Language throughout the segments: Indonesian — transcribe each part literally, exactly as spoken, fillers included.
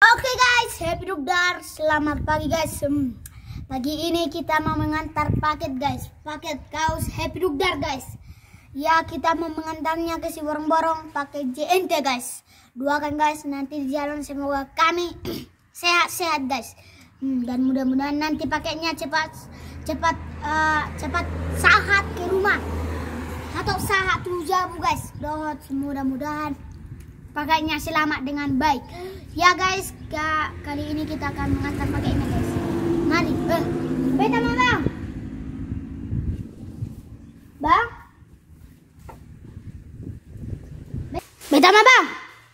Oke guys, happy Dugdar. Selamat pagi guys. Hmm, Pagi ini kita mau mengantar paket guys. Paket kaos Happy Dugdar guys. Ya, kita mau mengantarnya ke si borong-borong pakai J N T guys. Doakan guys, nanti di jalan semoga kami sehat-sehat guys. Hmm, dan mudah-mudahan nanti paketnya cepat cepat uh, cepat sahat ke rumah. Atau sahat terus jauh guys. Doa mudah-mudahan pakainya selamat dengan baik. Ya guys, ka, kali ini kita akan mengantar pakainya guys. Mari, eh, beta mau bang, bang, beta mau bang.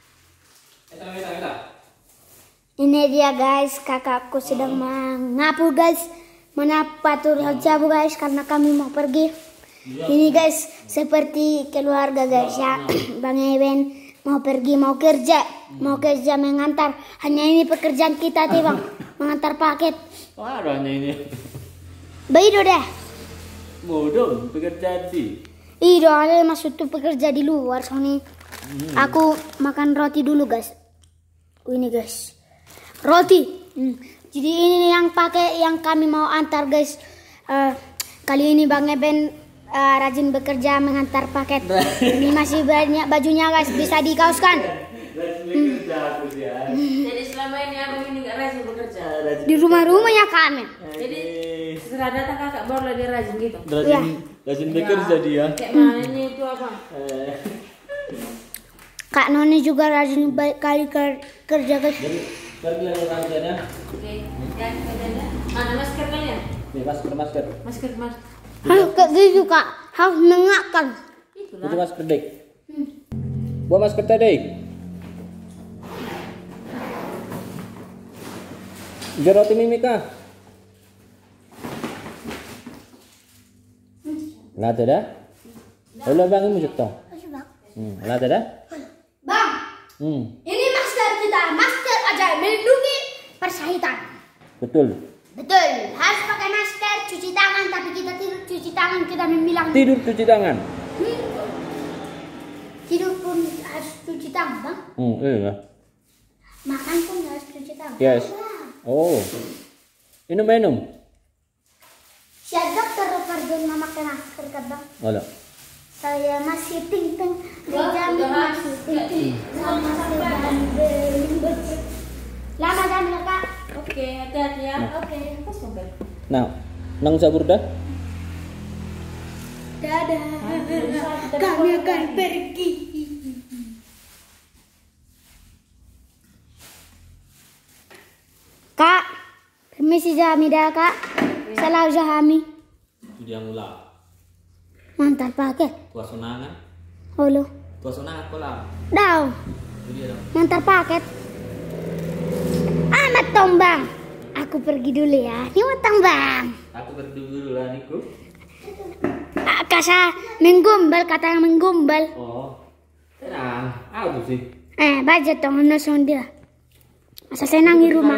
Ini dia guys, kakakku sedang mengapu guys, menapatur jabu guys karena kami mau pergi. Ini guys seperti keluarga guys ya, Bang Ewen. Mau pergi, mau kerja, mau kerja mengantar. Hanya ini pekerjaan kita tuh bang, mengantar paket. Oh ada hanya ini. Baik deh. Bodoh, pekerjaan di. Iya, ada maksud tuh pekerja di luar soalnya. Hmm. Aku makan roti dulu guys. Oh, ini guys, roti. Hmm. Jadi ini yang pakai yang kami mau antar guys. Uh, kali ini Bang Eben Uh, rajin bekerja mengantar paket. Ini masih banyak bajunya guys, bisa dikaoskan. Hmm. Jadi selama ini abang ini nggak rajin bekerja. Di rumah-rumah ya kami. Jadi setelah datang kakak baru lagi rajin gitu. Rajin, ya. rajin bekerja dia. Kayak mana ini itu abang? Eh. Kak Noni juga rajin baik kali kerja guys. Jadi pergi lagi rangkaiannya. Oke, ya kerjanya. Ada masker kalian? Nih masker masker. Masker mas. Harus kayak gitu kak, harus mengakan. Itu masker dek. Buat masker tadi. Roti Mimika. Lah ada? Ulah bang ini jatuh. Hmm, lah ada? Bang, Hmm. ini masker kita, masker ajaib melindungi persahitan. Betul. Betul, harus pakai masker, cuci tangan, tapi kita tidur cuci tangan, kita membilang Tidur cuci tangan. Hmm. Tidur pun harus cuci tangan bang. Hmm, iya. Makan pun harus cuci tangan. Yes. Oh. Minum minum. Siap dokter pardon memakai masker kan bang? Olah. Saya masih ting-ting, dijamin masih ting-ting, sama sedang berlimbah. Lama jamin ya kak? Oke, hati-hati ya. Nah. Oke, pas mobil. Nah, nang sabur dah. Dadah, kami akan pergi. Kak, permisi Jamida kak. Salah Jahami. Itu dia mula. Mantap pakai. Tua sonangan. Halo. Tua sonangan kolam. Daw. Itu dia dong. Mantap paket. Amat tombang. Aku pergi dulu ya. Ini matang bang. Aku pergi dulu lah niku. Kasa menggombal, kata yang menggombal. Oh. Tenang. Apa sih? Eh, budget dong, nosong dia. Masa senang di rumah.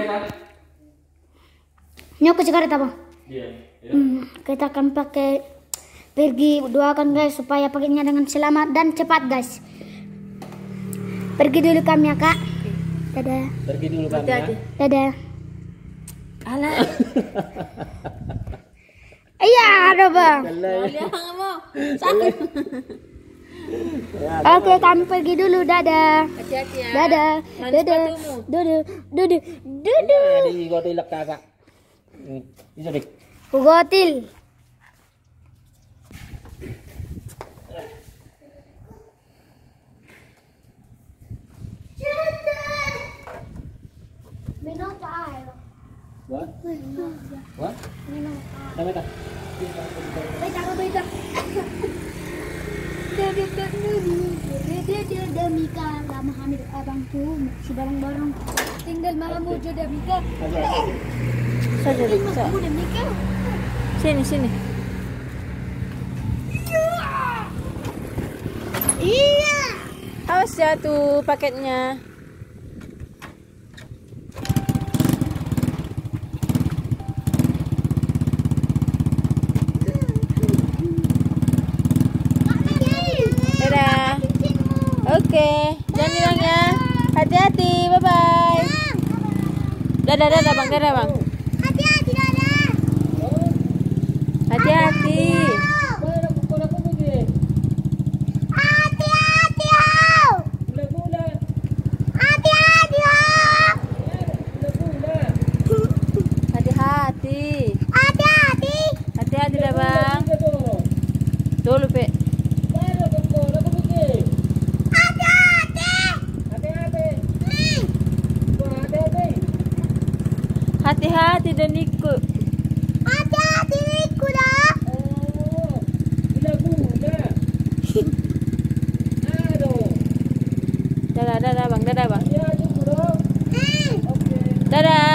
Ini aku cakap apa? Iya. Hmm, kita akan pakai pergi, doakan guys supaya pakainya dengan selamat dan cepat guys. Pergi dulu kami ya kak. Dadah. Pergi dulu kami ya. Hati-hati. Dadah. Alah. Iya, ada bang. Dia nggak mau. Sakit. Oke, kami pergi dulu. Dadah. Hati-hati ya. Dadah. Manis Dadah. sepatumu. Dadah. Dadah. Dadah. Di kota ilak kakak. Bisa dik. Gotil. Minum air. What? What? Minum Dami ka. Beta, beta. Dia dia dia dia demi kan lama hamil abang tuh si barang-barang tinggal malam mau jodoh Mika. Saja bisa. Udah Mika. Sini sini. Iya. Awas ya tuh paketnya. Oke, jangan hilang ya. Hati-hati, bye-bye. Dadah, dadah bang, dadah bang. Hati-hati dadah. Hati-hati. Hati-hati ho. Hati-hati ho. Hati-hati. Hati-hati. Hati-hati dah bang. Dulu pe. Hati-hati dan ikut. Hati-hati ikut dah. Dadah, dadah bang, dadah bang. Hmm. Dadah.